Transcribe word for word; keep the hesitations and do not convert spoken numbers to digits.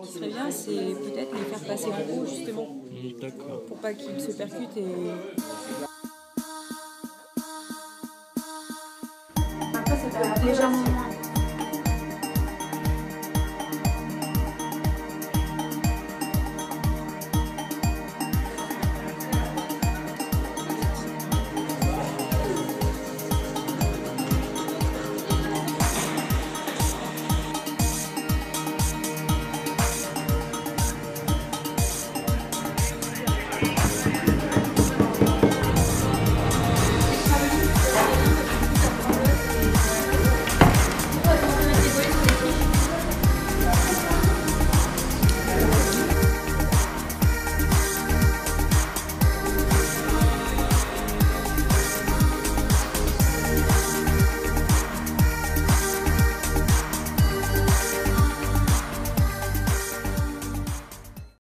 qui serait bien, c'est peut-être les faire passer en haut, justement. D'accord. Pour pas qu'ils se percutent et... Après, ça peut être légèrement moins